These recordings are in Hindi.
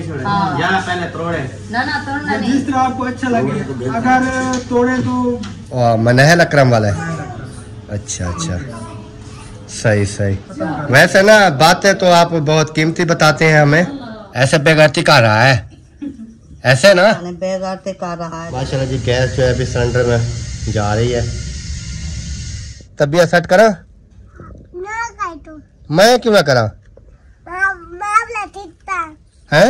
हाँ। या पहले तोड़े ना तोड़ना नहीं, जिस तरह आपको अच्छा लगे। अगर तोड़े तो मनह लकरम वाला है। अच्छा अच्छा, सही सही। वैसे ना बातें तो आप बहुत कीमती बताते हैं हमें, ऐसे बेगैरती कर रहा है ऐसे ना बेगारते कर रहा है। माशाल्लाह जी। गैस जो है अभी सिलेंडर में जा रही है। तबीयत सेट करा मैं क्यों ना करा है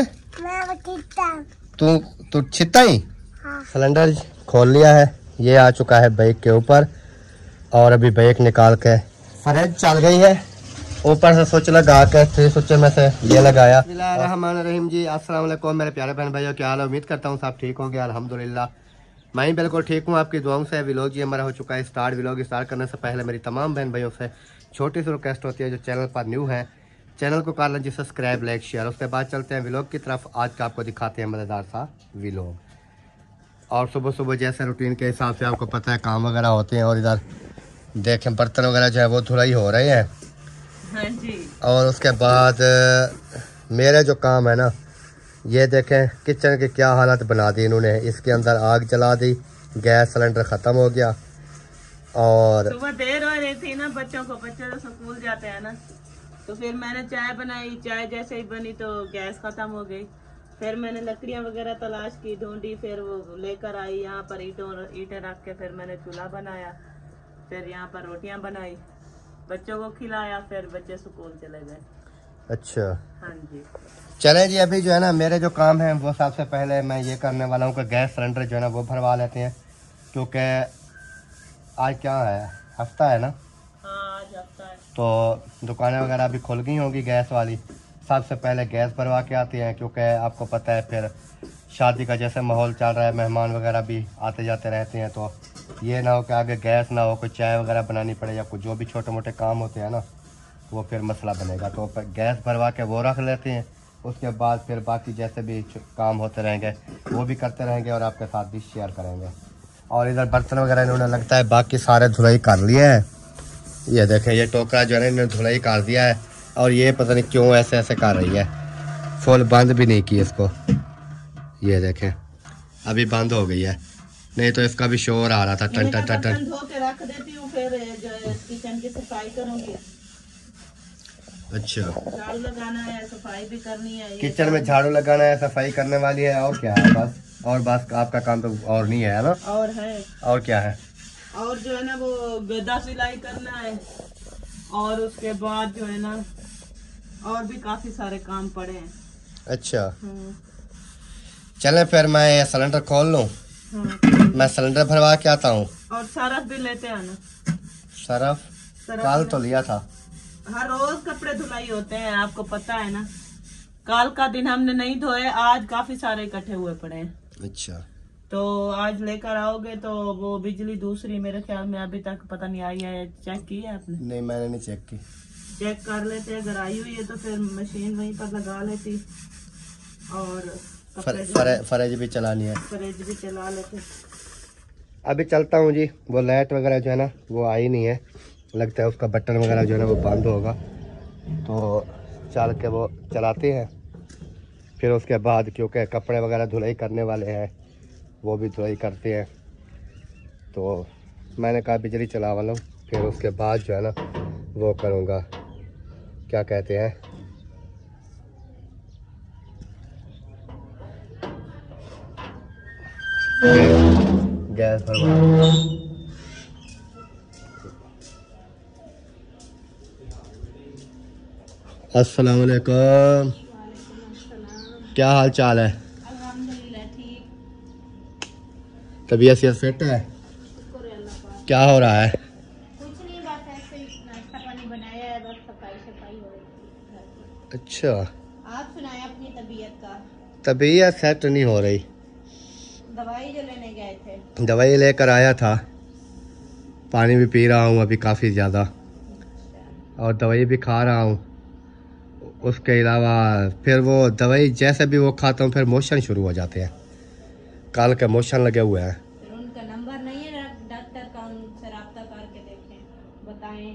तू छिता ही। सिलेंडर खोल लिया है, ये आ चुका है बाइक के ऊपर और अभी बाइक निकाल के फ्रिज चल गई है। ऊपर से स्विच लगा के 3 स्विच में से ये लगाया। बिस्मिल्लाहिर्रहमानिर्रहीम जी, अस्सलाम वालेकुम मेरे प्यारे बहन भाइयों, क्या हाल है? उम्मीद करता हूँ सब ठीक होंगे। अल्हम्दुलिल्लाह मैं ही बिल्कुल ठीक हूँ, आपकी दुआओं से। व्लॉग जी हमारा हो चुका है स्टार्ट। व्लॉग स्टार्ट करने से पहले मेरी तमाम बहन भाइयों से छोटी सी रिक्वेस्ट होती है, जो चैनल पर न्यू है चैनल को कर लें जी सब्सक्राइब, लाइक, शेयर। उसके बाद चलते हैं व्लॉग की तरफ। आज का आपको दिखाते हैं मज़ेदार सा व्लॉग। और सुबह सुबह जैसे रूटीन के हिसाब से आपको पता है काम वगैरह होते हैं, और इधर देखें बर्तन वगैरह जो है वो धुलाई हो रहे हैं। हाँ जी। और उसके बाद मेरे जो काम है ना, ये देखें किचन की क्या हालत बना दी इन्होंने। इसके अंदर आग जला दी, गैस सिलेंडर ख़त्म हो गया। और सुबह देर हो रही थी ना बच्चों को, बच्चे तो स्कूल जाते हैं ना, तो फिर मैंने चाय बनाई। चाय जैसे ही बनी तो गैस खत्म हो गई। फिर मैंने लकड़ियां वगैरह तलाश की, ढूंढी, फिर वो लेकर आई यहाँ पर ईंटें रख के। फिर मैंने चूल्हा बनाया, फिर यहाँ पर रोटियां बनाई, बच्चों को खिलाया, फिर बच्चे स्कूल चले गए। अच्छा हाँ जी। चले जी, अभी जो है ना मेरे जो काम है वो सबसे पहले मैं ये करने वाला हूँ कि गैस सिलेंडर जो है ना वो भरवा लेते हैं, क्योंकि आज क्या है, हफ्ता है ना। हाँ आज हफ्ता है, तो दुकानें वगैरह भी खुल गई होंगी गैस वाली। सबसे पहले गैस भरवा के आते हैं, क्योंकि आपको पता है फिर शादी का जैसे माहौल चल रहा है, मेहमान वगैरह भी आते जाते रहते हैं, तो ये ना हो कि आगे गैस ना हो, कोई चाय वगैरह बनानी पड़े या कुछ जो भी छोटे मोटे काम होते हैं ना, वो फिर मसला बनेगा। तो गैस भरवा के वो रख लेते हैं। उसके बाद फिर बाकी जैसे भी काम होते रहेंगे वो भी करते रहेंगे और आपके साथ भी शेयर करेंगे। और इधर बर्तन वगैरह इन्होंने लगता है बाकी सारे धुलाई कर लिए हैं। ये देखें ये टोकरा जो है ना इन्होंने धुलाई कर दिया है, और ये पता नहीं क्यों ऐसे ऐसे कर रही है, फुल बंद भी नहीं की इसको। ये देखें अभी बंद हो गई है, नहीं तो इसका भी शोर आ रहा था टन टन टन टन। धो के रख देती हूँ, फिर जो है किचन की सफाई करूँगी। अच्छा, झाड़ू लगाना है, सफाई भी करनी है। किचन में झाड़ू लगाना है, सफाई करने वाली है, और क्या है बस। और बस आपका काम तो और नहीं है ना? और है, और क्या है? और जो है ना वो गद्दा सिलाई करना है, और उसके बाद जो है ना और भी काफी सारे काम पड़े हैं। अच्छा चले फिर मैं ये सिलेंडर खोल लूँ। मैं सिलेंडर भरवा के आता हूँ। और सरफ भी लेते हैं ना। सरफ कल तो लिया था। हर रोज कपड़े धुलाई होते हैं, आपको पता है ना। कल का दिन हमने नहीं धोए, आज काफी सारे इकट्ठे हुए पड़े हैं। अच्छा, तो आज लेकर आओगे तो वो बिजली दूसरी मेरे ख्याल में अभी तक पता नहीं आई है। चेक की है आपने? नहीं मैंने नहीं चेक की। चेक कर लेते, अगर आई हुई है तो फिर मशीन वहीं पर लगा लेती, और फ्रिज भी चलानी है, फ्रिज भी चला लेते। अभी चलता हूँ जी। वो लाइट वगैरह जो है ना वो आई नहीं है, लगता है उसका बटन वगैरह जो है ना वो बंद होगा, तो चल के वो चलाते हैं। फिर उसके बाद क्योंकि कपड़े वगैरह धुलाई करने वाले हैं, वो भी धुलाई करते हैं, तो मैंने कहा बिजली चला वाला हूँ। फिर उसके बाद जो है ना वो करूँगा, क्या कहते हैं, गैस भरवा। अस्सलाम वालेकुम, क्या हाल चाल है? अल्हम्दुलिल्लाह ठीक। तबीयत सेहत फिट है? क्या हो रहा है? कुछ नहीं, बस ऐसे ही नाश्ता पानी बनाया है, बस सफाई हो रही थी। अच्छा, आप सुनाए अपनी तबीयत का? तबीयत सेट नहीं हो रही। दवाई जो लेने गए थे? दवाई लेकर आया था, पानी भी पी रहा हूँ अभी काफ़ी ज़्यादा, और दवाई भी खा रहा हूँ। उसके अलावा फिर वो दवाई जैसे भी वो खाता हूँ फिर मोशन शुरू हो जाते हैं। कल के मोशन लगे हुए हैं। फिर उनका नंबर नहीं है डॉक्टर का, उनसे रब्ता करके देखें, बताएं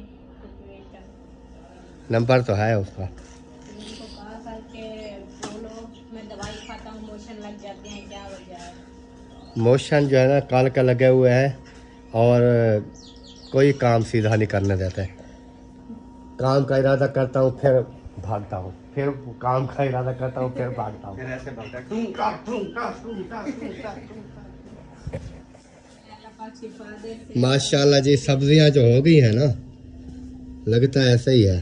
सिचुएशन। नंबर तो है उसका। उनको कहा करके बोलो, मैं दवाई खत्म, मोशन लग जाते हैं, क्या वजह है? मोशन जो है ना काल का लगे हुए हैं और कोई काम सीधा नहीं करने देते। काम का इरादा करता हूँ फिर भागता हूँ, फिर काम का इरादा करता हूँ फिर भागता हूँ, फिर ऐसे भागता हूँ। माशाल्लाह जी सब्जियां जो हो गई है ना, लगता है ऐसा ही है।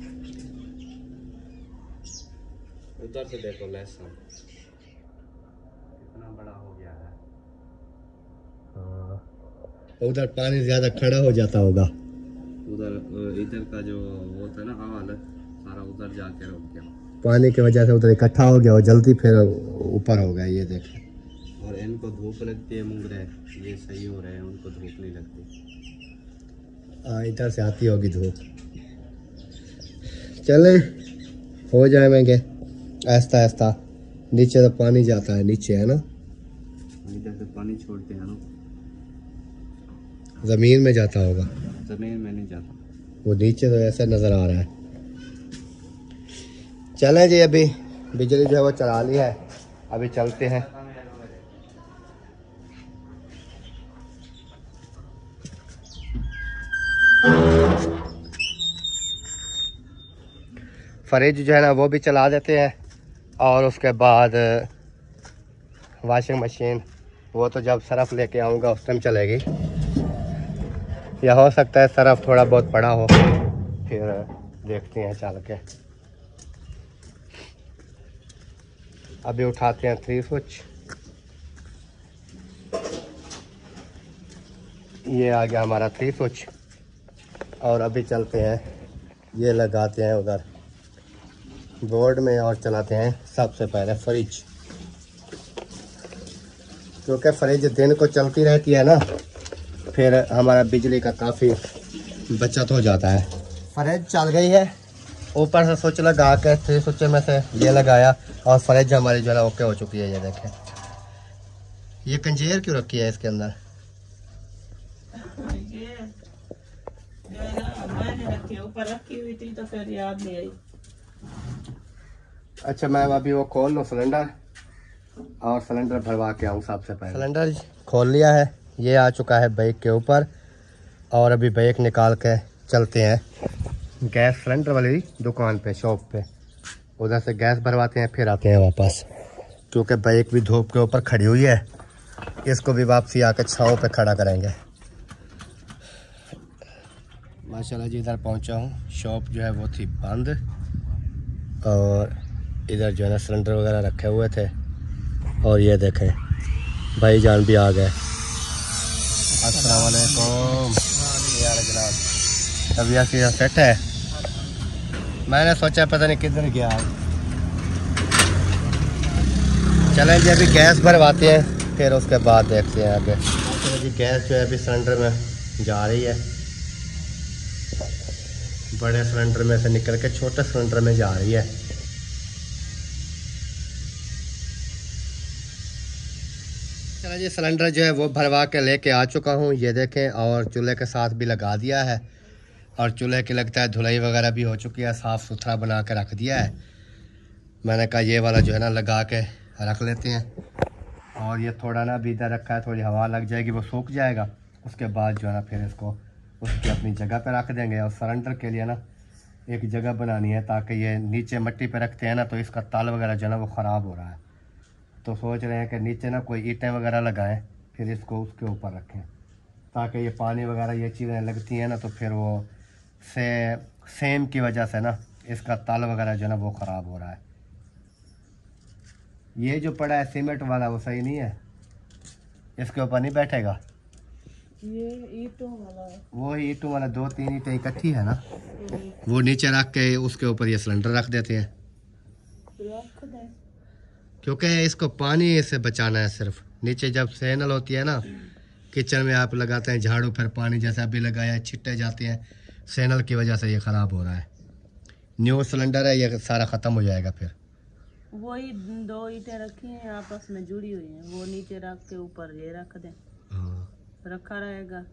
उधर से देखो लहसुन कितना बड़ा हो गया है। हाँ, उधर पानी ज्यादा खड़ा हो जाता होगा, उधर इधर का जो वो था ना हवाल सारा उधर जाके रुक गया, पानी की वजह से उधर इकट्ठा हो गया और जल्दी फिर ऊपर हो गया। ये देखें, और इनको धूप लगती है मुंगरे, ये सही हो रहे हैं, उनको धूप नहीं लगती। हाँ इधर से आती होगी धूप। चले हो जाएंगे ऐसा ऐसा। नीचे तो पानी जाता है, नीचे है ना, इधर से पानी छोड़ते हैं ना, जमीन में जाता होगा, जमीन में नहीं जाता, वो नीचे तो ऐसा नजर आ रहा है। चलें जी, अभी बिजली जो है वो चला ली है, अभी चलते हैं। फ्रिज जो है ना वो भी चला देते हैं और उसके बाद वॉशिंग मशीन वो तो जब सरफ लेके आऊँगा उस टाइम चलेगी, या हो सकता है सरफ थोड़ा बहुत पड़ा हो, फिर देखते हैं चल के। अभी उठाते हैं 3 स्विच, ये आ गया हमारा 3 स्विच, और अभी चलते हैं ये लगाते हैं उधर बोर्ड में और चलाते हैं सबसे पहले फ्रिज, क्योंकि फ्रिज दिन को चलती रहती है ना, फिर हमारा बिजली का काफ़ी बचत हो जाता है। फ्रिज चल गई है, ऊपर से स्विच लगा के 3 स्विच में से ये लगाया और फ्रिज हमारी जो है ओके हो चुकी है। ये देखें, ये कंजेर क्यों रखी है इसके अंदर? मैंने रखी ऊपर रखी हुई थी तो फिर याद नहीं आई। अच्छा मैं अभी वो खोल लूँ सिलेंडर और सिलेंडर भरवा के आऊँ। सबसे पहले सिलेंडर खोल लिया है, ये आ चुका है बाइक के ऊपर, और अभी बाइक निकाल के चलते हैं गैस सिलेंडर वाली दुकान पे, शॉप पे, उधर से गैस भरवाते हैं फिर आते हैं वापस, क्योंकि बाइक भी धूप के ऊपर खड़ी हुई है, इसको भी वापसी आकर छाँव पे खड़ा करेंगे। माशाल्लाह जी इधर पहुंचा हूँ, शॉप जो है वो थी बंद, और इधर जो है ना सिलेंडर वगैरह रखे हुए थे, और ये देखें भाईजान भी आ गए। अस्सलाम वालेकुम यार जनाब, तबीयत की सेट है? मैंने सोचा पता नहीं किधर गया। चलें जी अभी गैस भरवाते हैं, फिर उसके बाद देखते हैं आगे। तो जी गैस जो है अभी सिलेंडर में जा रही है, बड़े सिलेंडर में से निकल के छोटे सिलेंडर में जा रही है। चलो जी सिलेंडर जो है वो भरवा के लेके आ चुका हूँ, ये देखें, और चूल्हे के साथ भी लगा दिया है, और चूल्हे की लगता है धुलाई वगैरह भी हो चुकी है, साफ़ सुथरा बना के रख दिया है। मैंने कहा ये वाला जो है ना लगा के रख लेते हैं, और ये थोड़ा ना भी इधर रखा है, थोड़ी हवा लग जाएगी, वो सूख जाएगा, उसके बाद जो है ना फिर इसको उसकी अपनी जगह पे रख देंगे। और सिलेंडर के लिए ना एक जगह बनानी है, ताकि ये नीचे मिट्टी पे रखते हैं ना तो इसका ताल वगैरह जो है ना वो ख़राब हो रहा है, तो सोच रहे हैं कि नीचे ना कोई ईंटें वगैरह लगाएं, फिर इसको उसके ऊपर रखें, ताकि ये पानी वगैरह ये चीज़ें लगती हैं ना तो फिर वो सेम की वजह से ना इसका ताल वगैरह जो है ना वो ख़राब हो रहा है। ये जो पड़ा है सीमेंट वाला वो सही नहीं है, इसके ऊपर नहीं बैठेगा। ये ईंटों वाला है, वो ईंटों वाला 2-3 ईंटें इकट्ठी है ना, वो नीचे रख के उसके ऊपर ये सिलेंडर रख देते हैं, क्योंकि इसको पानी से बचाना है सिर्फ। नीचे जब सेनल होती है ना किचन में आप लगाते हैं झाड़ू, फिर पानी जैसे अभी लगाया छिट्टे जाते हैं, सेनल की वजह से ये ख़राब हो रहा है। न्यू सिलेंडर है, ये सारा ख़त्म हो जाएगा। फिर वही 2 ईंटें रखी हैं आपस में जुड़ी हुई हैं, वो नीचे रख के ऊपर ये रख दें, रखा रहेगा।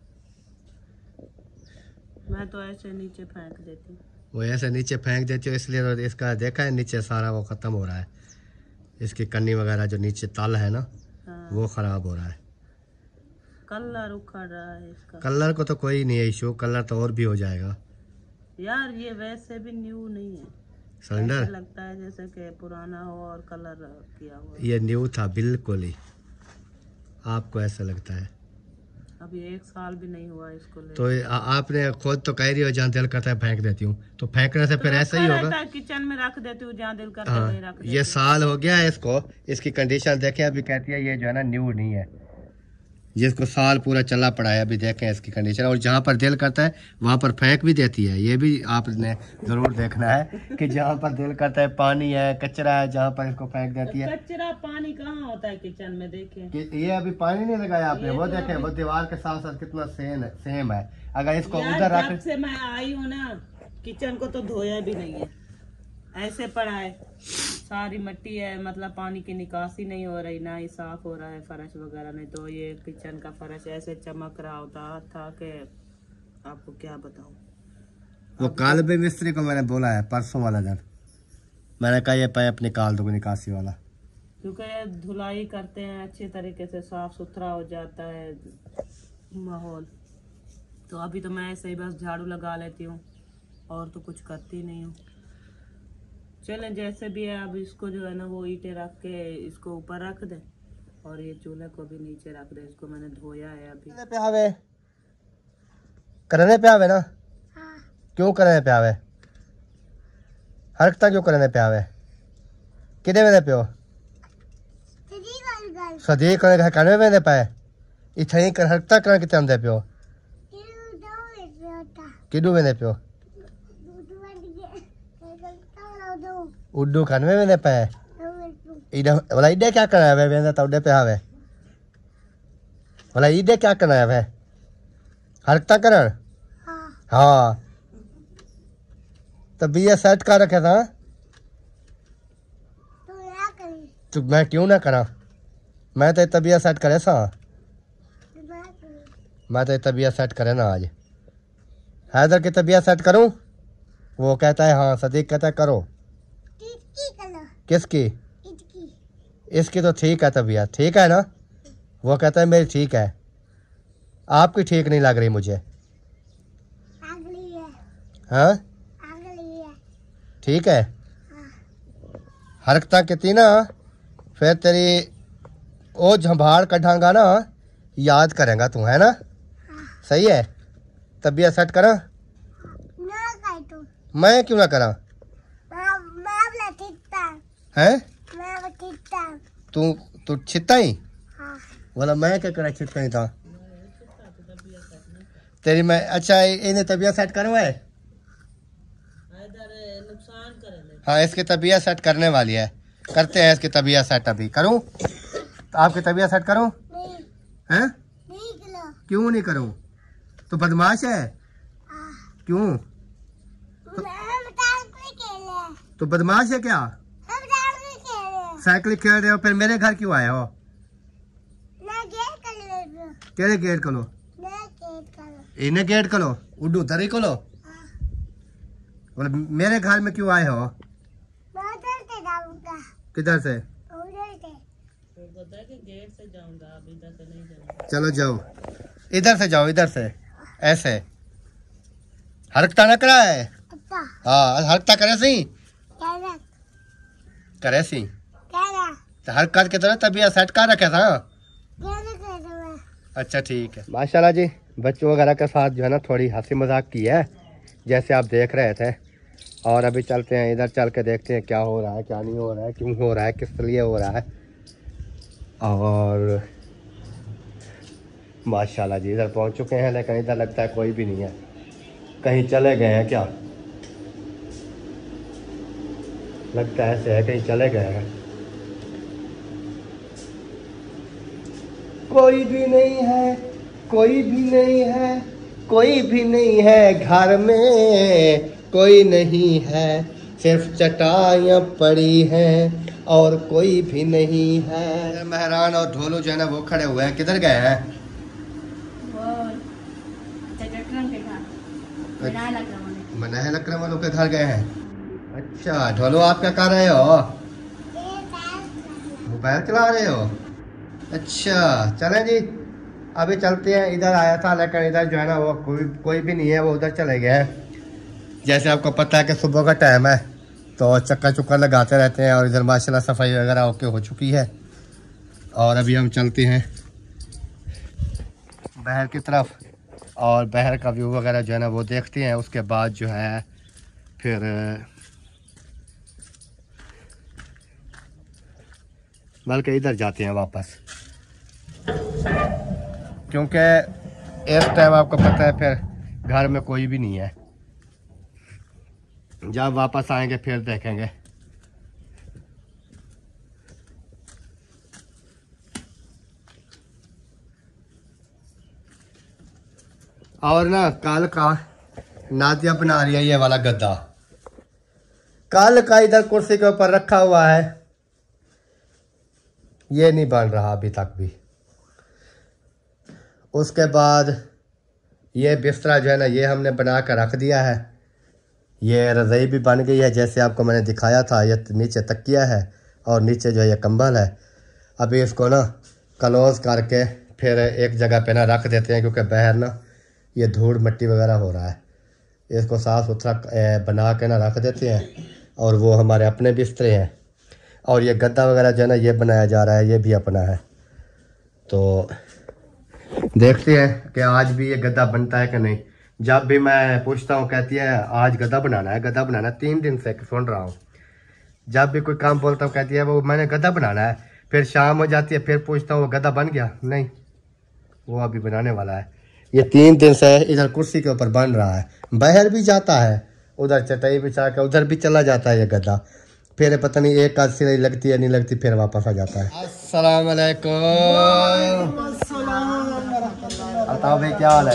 मैं तो ऐसे नीचे फेंक देती हूँ, वो ऐसे नीचे फेंक देती हो, इसलिए तो इसका देखा है नीचे सारा वो ख़त्म हो रहा है, इसकी कन्नी वगैरह जो नीचे तल है ना, हाँ। वो खराब हो रहा है। कलर उखड़ रहा है इसका। कलर को तो कोई नहीं है इशू, कलर तो और भी हो जाएगा यार। ये वैसे भी न्यू नहीं है, सिलेंडर ऐसा लगता है जैसे कि पुराना हो और कलर किया हुआ। ये न्यू था बिल्कुल ही, आपको ऐसा लगता है? अभी 1 साल भी नहीं हुआ इसको ले। तो आपने खुद तो कह रही हो जहाँ दिल करता है फेंक देती हूँ, तो फेंकने से फिर ऐसा ही होगा। किचन में रख देती हूँ जहाँ दिल करता है वहीं रख देती ये साल हो गया है इसको, इसकी कंडीशन देखें। अभी कहती है ये जो है ना न्यू नहीं है, जिसको साल पूरा चला पड़ा है। अभी देखें इसकी कंडीशन, और जहाँ पर दिल करता है वहाँ पर फेंक भी देती है। ये भी आपने ज़रूर देखना है कि जहाँ पर दिल करता है पानी है, कचरा है, जहाँ पर इसको फेंक देती है। कचरा पानी कहाँ होता है किचन में? देखें कि ये अभी पानी नहीं लगाया आपने, वो देखें वो दीवार के साथ साथ कितना सेम है। अगर इसको उधर रख, जब से मैं आई हूँ ना किचन को तो धोया भी नहीं है, ऐसे पड़ा है, सारी मिट्टी है, मतलब पानी की निकासी नहीं हो रही, ना ही साफ हो रहा है फर्श वगैरह। नहीं तो ये किचन का फर्श ऐसे चमक रहा होता था कि आपको क्या बताऊं। वो कालबे मिस्त्री को मैंने बोला है परसों वाला दिन, मैंने कहा ये पाइप निकाल दो निकासी वाला, क्योंकि ये धुलाई करते हैं अच्छे तरीके से, साफ सुथरा हो जाता है माहौल। तो अभी तो मैं ऐसे ही बस झाड़ू लगा लेती हूँ और तो कुछ करती नहीं हूँ। चलें जैसे भी है, अब इसको जो है ना वो ईंटें रख के इसको ऊपर रख दे और ये चूल्हे को भी नीचे रख दे। इसको मैंने धोया है अभी। करने पे आवे ना? क्यों करने पे आवे? हरकता क्यों करने पे आवे? कितने वेदे पे हो? सदी करने वेदे पाए इथे ही कर हरकता करने कितने आंदे पे हो? किदू वेदे पे हो? उड्डू खाने में पे इधर वाला इधर क्या करना है वेंदा तो उधर पे आवे वाला इधर क्या करना है हरकता करण। हाँ तो बिया सेट कर रखे था तो मैं क्यों ना करा? मैं तो तबियत सेट करे सा, मैं तो तबियत सेट करे ना। आज हैदर की तबियत सेट करूं? वो कहता है हाँ, सदीक कहता है करो। किसकी? इसकी तो ठीक है तबीयत, ठीक है ना? वो कहता है मेरी ठीक है, आपकी ठीक नहीं लग रही मुझे। हाँ ठीक है। हरकता कितनी ना फिर तेरी ओ झंभाड़ कढ़ांगा ना, याद करेगा तू, है ना? सही है। तबीयत सेट करा? मैं क्यों ना करा? है तू छिता ही बोला, मैं क्या करा छिता ही था तेरी। मैं अच्छा इन्हें तबीयत सेट करवाए? नुकसान करेंगे। हाँ इसकी तबीयत सेट करने वाली है, करते हैं इसकी तबीयत सेट। अभी करूं तो आपकी तबीयत सेट करूं? हैं? क्यों नहीं करूं? तो बदमाश है क्यों? तो बदमाश है क्या? साइकिल खेल रहे हो फिर मेरे घर क्यों आए हो? केड़े गेट खोलो? इन्हें गेट खोलो, उड्डू तरी खोलो। बोले मेरे घर में क्यों आए हो? किधर से? गेट से जाऊंगा, अब इधर से नहीं जाऊंगा। चलो जाओ, इधर से जाओ, इधर से ऐसे। हरकता न करा है? हाँ हरकता करे सी, करे सी तो हरकत के तरह तबीयत सेट कर रखे था। अच्छा ठीक है। माशाल्लाह जी, बच्चों वगैरह के साथ जो है ना थोड़ी हंसी मजाक की है जैसे आप देख रहे थे। और अभी चलते हैं इधर, चल के देखते हैं क्या हो रहा है, क्या नहीं हो रहा है, क्यों हो रहा है, किस लिए हो रहा है। और माशाल्लाह जी इधर पहुंच चुके हैं, लेकिन इधर लगता है कोई भी नहीं है, कहीं चले गए हैं क्या? लगता है ऐसे है कहीं चले गए हैं। कोई भी नहीं है, कोई भी नहीं है, कोई भी नहीं है घर में, कोई नहीं है, सिर्फ चटाइयाँ पड़ी हैं और कोई भी नहीं है। मेहरान और ढोलू जो है ना वो खड़े हुए हैं, किधर गए हैं? मनाहे लकरम वालों के घर गए हैं। अच्छा ढोलू आप क्या कर रहे हो? मोबाइल चला रहे हो? अच्छा चलें जी, अभी चलते हैं। इधर आया था लेकिन इधर जो है ना वो कोई भी नहीं है, वो उधर चले गए हैं। जैसे आपको पता है कि सुबह का टाइम है तो चक्कर चुक्कर लगाते रहते हैं, और इधर माशाल्लाह सफाई वगैरह ओके हो चुकी है। और अभी हम चलते हैं बहर की तरफ, और बहर का व्यू वगैरह जो है ना वो देखते हैं। उसके बाद जो है फिर बल्कि इधर जाते हैं वापस, क्योंकि इस टाइम आपको पता है फिर घर में कोई भी नहीं है। जब वापस आएंगे फिर देखेंगे। और ना कल का नादिया बना रही है ये वाला गद्दा, कल का इधर कुर्सी के ऊपर रखा हुआ है, ये नहीं बन रहा अभी तक भी। उसके बाद ये बिस्तरा जो है ना ये हमने बना कर रख दिया है। ये रज़ाई भी बन गई है जैसे आपको मैंने दिखाया था। ये नीचे तकिया है और नीचे जो है ये कंबल है। अभी इसको ना क्लोज करके फिर एक जगह पे ना रख देते हैं, क्योंकि बाहर ना ये धूल मिट्टी वगैरह हो रहा है। इसको साफ़ सुथरा बना के ना रख देते हैं। और वो हमारे अपने बिस्तरे हैं, और ये गद्दा वगैरह जो है ना ये बनाया जा रहा है, ये भी अपना है। तो देखते हैं कि आज भी ये गद्दा बनता है कि नहीं। जब भी मैं पूछता हूँ कहती है आज गद्दा बनाना है, गद्दा बनाना है। 3 दिन से सुन रहा हूँ, जब भी कोई काम बोलता हूँ कहती है वो मैंने गद्दा बनाना है। फिर शाम हो जाती है, फिर पूछता हूँ वो गद्दा बन गया? नहीं, वो अभी बनाने वाला है। ये 3 दिन से इधर कुर्सी के ऊपर बन रहा है। बाहर भी जाता है, उधर चटाई बिछा के उधर भी चला जाता है ये गद्दा। फिर पता नहीं एक आध सिलाई लगती है नहीं लगती, फिर वापस आ जाता है। अस्सलाम वालेकुम। बताओ भाई क्या हाल है?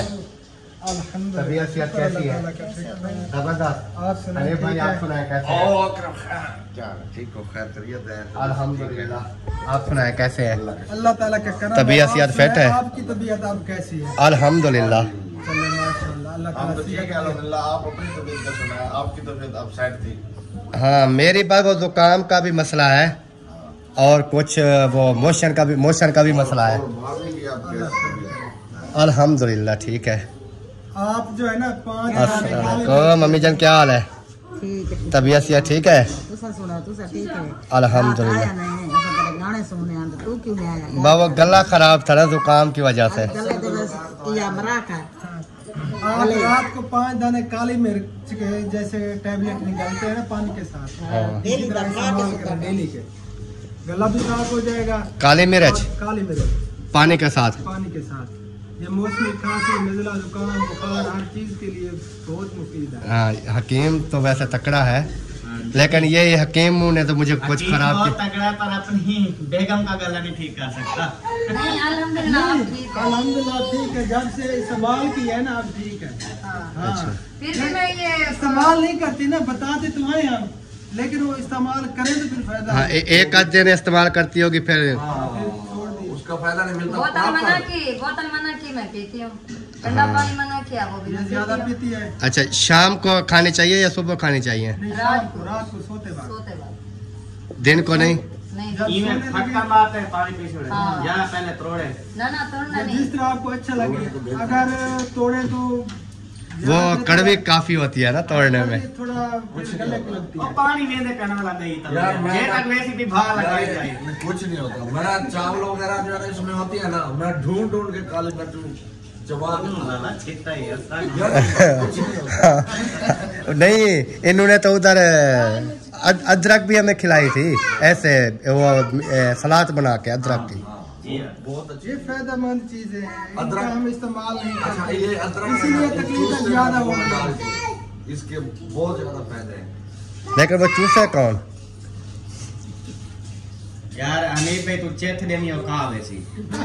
तबीयत सेहत कैसी है? जबरदस्त। अरे भाई आप सुनाए कैसे हैं? ठीक हो, खैर करियत है अल्हम्दुलिल्लाह। आप सुनाए कैसे हैं? अल्लाह ताला का करम। तबीयत सेहत फिट है? आपकी तबीयत आप कैसी है? अल्हम्दुलिल्लाह। अल्लाह ताला हम तो ठीक है अल्हम्दुलिल्लाह। आप अपनी तबीयत का सुनाए, आपकी तबीयत अपसेट थी? हाँ, मेरी बात वो जुकाम का भी मसला है और कुछ वो मोशन का भी मसला है। अल्हम्दुलिल्लाह ठीक है। आप जो है ना 5 अस्सलाम वालेकुम। मम्मी जान क्या हाल है? ठीक है। तबीयत से ठीक है? तुसा सुना, तुसा ठीक है? अल्हम्दुलिल्लाह। आया नहीं, असा तेरे गाने सुनने आंदा, तू क्यों नहीं आया? बाबा गला खराब था ना जुकाम की वजह से। गले दे बस या मराक है। आप रात को 5 दाने काली मिर्च के जैसे टैबलेट निकालते हैं ना पानी के साथ, डेली दा खा के सुता डेली के, गला भी साफ हो जाएगा। काली मिर्च काली मिर्च पानी के साथ? पानी के साथ। ये मौसमी खांसी, नज़ला, जुकाम, बुखार हर चीज के लिए बहुत मुफीद है। हाँ, हकीम तो वैसे तकड़ा है, लेकिन ये हकीम ने तो मुझे कुछ खराब बहुत तगड़ा, पर अपनी बेगम का गला नहीं ठीक कर सकता। नहीं, अल्हम्दुलिल्लाह आप ठीक है। अल्हम्दुलिल्लाह ठीक है। जब से इस्तेमाल किया है ना आप ठीक है। हाँ। अच्छा। फिर भी मैं ये इस्तेमाल नहीं करती ना, बताते तो हैं हम, लेकिन वो इस्तेमाल करें तो फिर फायदा हाँ, है। एक आध दिन इस्तेमाल करती होगी फिर। उसका फायदा नहीं मिलता। बोतल मना की मैं पीती हूँ। ठंडा पानी मना किया वो भी ये मैं ज्यादा पीती हूँ। पीती है। अच्छा, शाम को खानी चाहिए या सुबह खानी चाहिए? नहीं, रात को सोते वक्त। सोते वक्त दिन को नहीं? नहीं। जब इमें सोने फटका लगे, मारते हैं, पानी पी छोड़े हाँ। या पहले तोड़े। ना तोड़ना जिस नहीं। तरह आपको अच्छा लगे। अगर तोड़े तो वो कड़वी काफी होती है ना तोड़ने में। थोड़ा गले को लगती वो है। पानी वेंदे कहने वाला नहीं यार, मैं- ये तक रेसिपी भा लगाई जाए। कुछ नहीं होता। मेरा चावल वगैरह जो है इसमें होती है ना, मैं ढूंढ के काली मिर्च चबा लाला चेता ही है। कुछ नहीं होता। नहीं, इन्होंने तो उधर अदरक भी हमें खिलाई थी ऐसे, वो सलाद बना के अदरक की। बहुत अच्छी। ये फायदेमंद चीज है, इनका अदरक- हम इस्तेमाल नहीं अच्छा, करते, ये अदरक इसीलिए तकलीफ ज्यादा हो रही है। इसके बहुत ज्यादा फायदे हैं। लेकिन वो चूसे कौन? यार अनिल भाई तू चेत देनी हो कहा वैसी।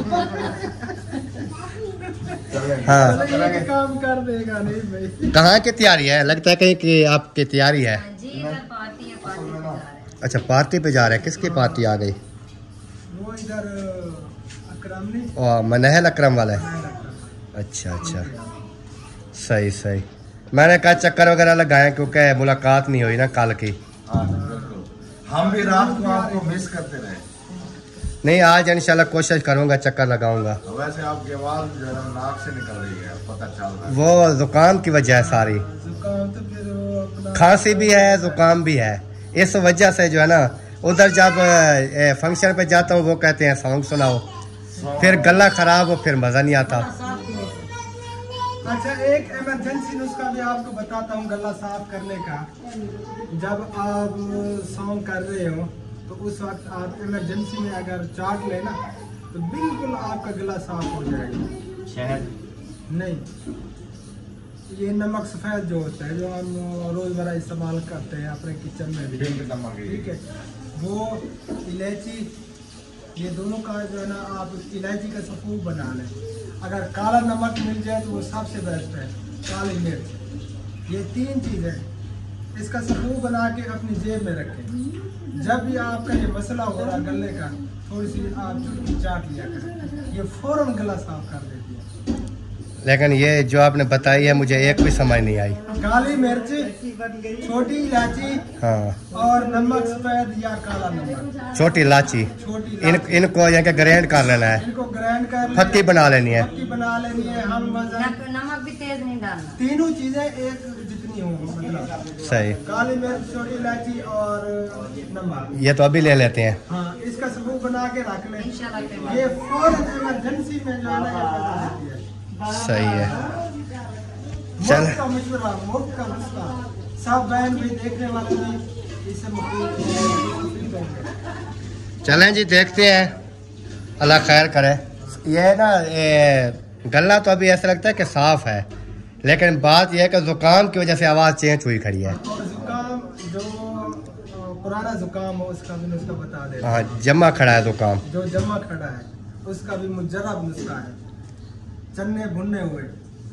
हाँ, ये काम कर देगा नहीं भाई। कहाँ की तैयारी है? लगता है कहीं की आपकी तैयारी है। जी इधर पार्टी है, पार्टी पे जा रहे हैं। अच्छा, पार्टी पे जा रहे हैं। किसकी पार्टी आ गई? वो इधर अकरम ने ओ, मनहल अकरम वाला है। अच्छा अच्छा, सही सही। मैंने कहा चक्कर वगैरह लगाए क्योंकि मुलाकात नहीं हुई ना कल की। हाँ, बिल्कुल। हम भी रात को आपको मिस करते रहे। नहीं, आज इंशाल्लाह कोशिश करूंगा, चक्कर लगाऊंगा। वैसे आपकी आवाज जो है ना नाक से निकल रही है, पता चल रहा है। वो जुकाम की वजह है सारी, जुकाम तो फिर वो अपना खांसी भी है, जुकाम भी है। इस वजह से जो है ना, उधर जब फंक्शन पे जाता हूँ वो कहते हैं सॉन्ग सुनाओ, फिर गला खराब हो, फिर मजा नहीं आता। अच्छा, एक इमरजेंसी नुस्खा भी आपको बताता हूँ गला साफ करने का। जब आप सॉन्ग कर रहे हो तो उस वक्त आप इमरजेंसी में अगर चाट लेना तो बिल्कुल आपका गला साफ हो जाएगा। शहद नहीं, ये नमक सफ़ेद जो होता है, जो हम रोज़मर्रा इस्तेमाल करते हैं अपने किचन में भी, ठीक है, वो इलायची, ये दोनों का जो है ना, आप इलायची का सफ़ूफ बना लें। अगर काला नमक मिल जाए तो वो सबसे बेस्ट है, काली मिर्च, ये 3 चीज़ें, इसका सफ़ूफ बना के अपनी जेब में रखें। जब भी आपका ये मसला हो रहा गले का, थोड़ी सी आप चुटकी चाट लिया करें, ये फ़ौरन गला साफ कर देती है। लेकिन ये जो आपने बताई है मुझे एक भी समझ नहीं आई। काली मिर्च, छोटी इलायची, हाँ, और नमक सफ़ेद या काला नमक, छोटी इलायची, छोटी इलायची। इनको यहाँ ग्राइंड कर लेना है, इनको ग्राइंड कर फक्की बना लेनी है। फक्की बना लेनी है। हम नमक भी तेज नहीं डालना, तीनों चीजें एक जितनी हो, मतलब सही। काली मिर्च, छोटी इलायची और नमक, ये तो अभी ले लेते हैं। हाँ, इसका सबूत बना के रख लें। इंशाल्लाह। ये फौरन इमरजेंसी में जो है ना, ये पैदा देती है। सही है। चल। मुफ्त का मशवरा, मुफ्त का नुस्खा, सब बहन भी देखने वाले भी इससे मुफीद होंगे। चलें जी, देखते हैं, अल्लाह खैर करे। ये ना गला तो अभी ऐसा लगता है कि साफ है, लेकिन बात यह है कि जुकाम की वजह से आवाज़ चेंज हुई खड़ी है। और जुकाम जो पुराना जुकाम हो उसका भी नुस्खा बता दे। हाँ, जमा खड़ा है जुकाम। जो जमा खड़ा है उसका भी मुजर्रब नुस्खा है। चने भुने हुए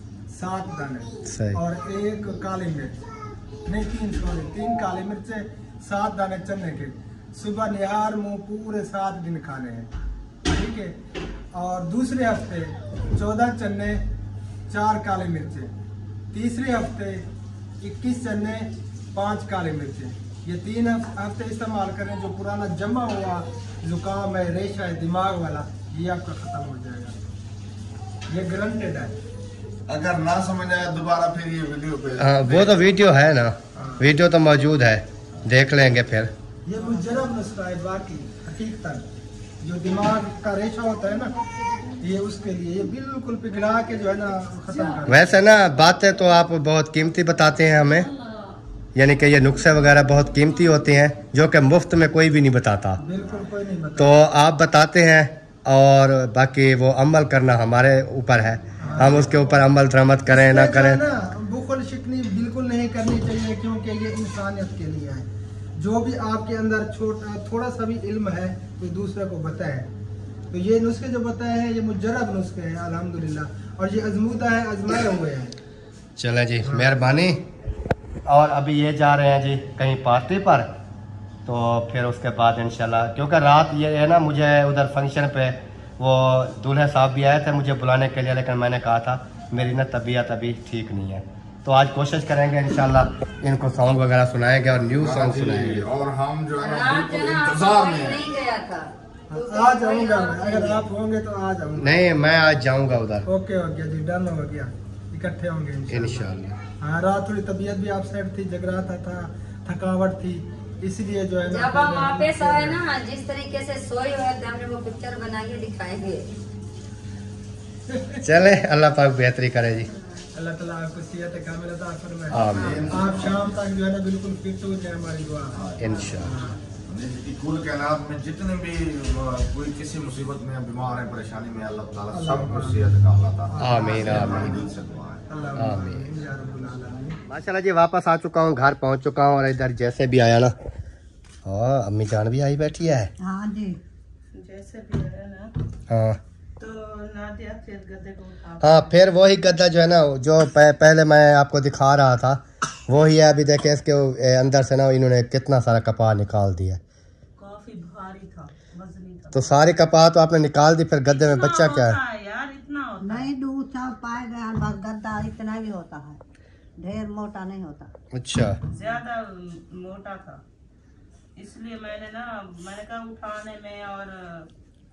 7 दाने सही। और 1 काली मिर्च, नहीं 3 काली मिर्च, 7 दाने चने के, सुबह निहार मुंह पूरे 7 दिन खाने हैं, ठीक है। और दूसरे हफ्ते 14 चने, 4 काली मिर्चें, तीसरे हफ्ते 21 चने, 5 काली मिर्चें। ये 3 हफ्ते इस्तेमाल करें। जो पुराना जमा हुआ जुकाम है, रेशा है दिमाग वाला, ये आपका ख़त्म हो जाएगा, ये गारंटेड है। अगर ना समझ आया दोबारा फिर ये वीडियो पे। हाँ, वो तो वीडियो है ना, वीडियो तो मौजूद है, देख लेंगे फिर। ये मुजरब नुस्खा है, बाकी हकीकतन जो दिमाग का रेशा होता है ना, ये उसके लिए ये बिल्कुल पिघला के जो है ना खत्म कर। वैसे ना बातें तो आप बहुत कीमती बताते हैं हमें, यानी कि ये नुस्खे वगैरह बहुत कीमती होते हैं जो कि मुफ्त में कोई भी नहीं बताता। बिल्कुल कोई नहीं बता। तो आप बताते हैं और बाकी वो अमल करना हमारे ऊपर है, हम उसके ऊपर अमल दरामद करें ना करें। बुखल शिकनी बिल्कुल नहीं करनी चाहिए, क्योंकि ये इंसानियत के लिए है। जो भी आपके अंदर थोड़ा सा भी इल्म है तो दूसरे को बताए। तो ये नुस्खे जो बताए हैं ये मुजर्रब नुस्खे हैं अल्हम्दुलिल्लाह, और ये आजमूदा है, आजमाए हुए हैं। चलें जी, मेहरबानी। और अभी ये जा रहे हैं जी कहीं पार्टी पर, तो फिर उसके बाद इंशाल्लाह, क्योंकि रात ये है ना, मुझे उधर फंक्शन पे वो दूल्हे साहब भी आए थे मुझे बुलाने के लिए, लेकिन मैंने कहा था मेरी ना तबीयत अभी ठीक नहीं है। तो आज कोशिश करेंगे इंशाल्लाह इनको सॉन्ग वगैरह सुनाएंगे और न्यू सॉन्ग सुनाएंगे। और हम जो है ना बिल्कुल इंतजार में हैं। नहीं गया था, आ जाऊंगा मैं, अगर आप होंगे तो आ जाऊंगा। नहीं, मैं आज जाऊंगा उधर। ओके हो गया जी, डन हो गया, इकट्ठे होंगे इंशाल्लाह। हाँ, रात थोड़ी तबीयत भी अपसेट थी, जगराता था, थकावट थी, इसलिए जो है जब हम वापस आए ना, जिस तरीके से सोए हुए थे, हमने वो पिक्चर बना के दिखाएंगे। चले, अल्लाह पाक बेहतरी करे जी। अल्लाह ताला आपको सेहत कामिल अता फरमाए। आमीन। आप शाम तक जो है ना बिल्कुल फिट हो जाए, हमारी दुआ। इंशाल्लाह। कुल कायनात में जितने भी कोई किसी मुसीबत में बीमार है, परेशानी में, अल्लाह ताला सबको सेहत का अल्लाह ताला। आमीन आमीन दिल से दुआ है। आमीन या रब्बुल आलमीन। माशाल्लाह जी, वापस आ चुका हूँ, घर पहुँच चुका हूँ। और इधर जैसे भी आया ना, हाँ अम्मी जान भी आई बैठी है। हाँ जी, जैसे भी है ना, हाँ तो नादिया फिर गद्दे को उठा, हाँ, फिर वही गद्दा जो है ना, जो पहले मैं आपको दिखा रहा था वही है। अभी देखे इसके अंदर से ना इन्होंने कितना सारा कपा निकाल दिया, काफी भारी था, वजनी था। तो सारे कपा तो आपने निकाल दी, फिर गद्दे में बच्चा क्या है? होता है यार, इतना होता है। नहीं, दूध सब पाए गए, बस गद्दा इतना ही होता है, ढेर मोटा नहीं होता। अच्छा, ज्यादा मोटा था, इसलिए मैंने कहा उठाने में और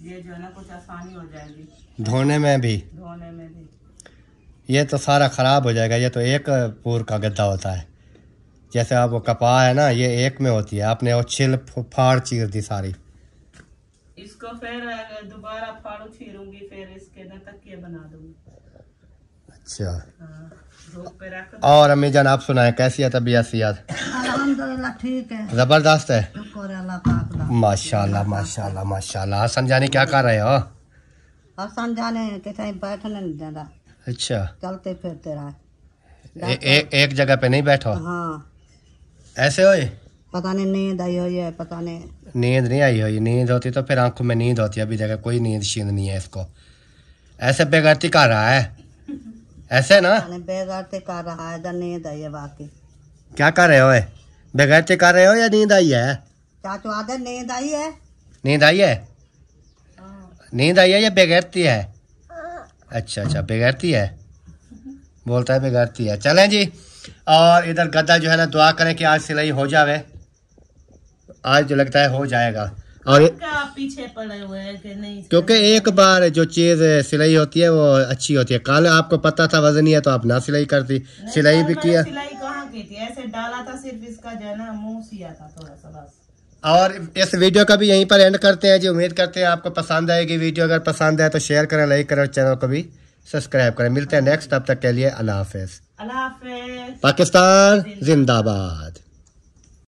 ये जो है ना कुछ आसानी हो जाएगी धोने में भी। धोने में भी। ये तो सारा ख़राब हो जाएगा, ये तो एक पूर का गद्दा होता है। जैसे आप वो कपा है ना, ये एक में होती है, आपने वो छिल फाड़ चीर दी सारी। इसको फिर दोबारा फाड़ू चीरूंगी, फिर इसके ना तकिए बना दूंगी। अच्छा, हाँ, धूप पे रख। और अम्मी जान आप सुनाए कैसी है तबीयत सियात? अल्हम्दुलिल्लाह ठीक है, ज़बरदस्त है, शुक्र है अल्लाह पाक दा। माशाल्लाह माशाल्लाह माशाल्लाह। हसन जानी क्या कर रहे हो? हसन जाने के कहीं बैठने नहीं देता, अच्छा, चलते फिरते रहे। एक जगह पे नहीं बैठो? हाँ, ऐसे होए? पता नहीं नींद आई हुई है, पता नहीं। नींद नहीं आई हुई, नींद होती तो फिर आंखों में नींद होती है। अभी देखा कोई नींद शींद नहीं है इसको। ऐसे बेगैरती कर रहा है ऐसे ना? बेगैरती कर रहा है, इधर नींद आई है। बाकी क्या कर रहे हो? बेगैरती कर रहे हो या नींद आई है? चाचू आदर नींद आई है। नींद आई है? नींद आई है या बेगैरती है? अच्छा अच्छा, बेगैरती है, बोलता है बेगैरती है। चलें जी, और इधर गद्दा जो है ना, दुआ करें कि आज सिलाई हो जावे। आज जो लगता है हो जाएगा। और क्या पीछे पड़े हुए हैं कि नहीं? क्योंकि एक बार जो चीज़ सिलाई होती है वो अच्छी होती है। कल आपको पता था वजन ही है तो आप ना सिलाई करती, सिलाई भी किया। सिलाई कहाँ की थी, ऐसे डाला था सिर्फ, इसका जो है ना मुंह सिया था थोड़ा सा बस। और इस वीडियो का भी यहीं पर एंड करते हैं जी। उम्मीद करते हैं आपको पसंद आएगी वीडियो। अगर पसंद आए तो शेयर करें, लाइक करें और चैनल को भी सब्सक्राइब करें। मिलते हैं नेक्स्ट, तब तक के लिए अल्लाह हाफिज। अल्लाह हाफिज। पाकिस्तान जिंदाबाद।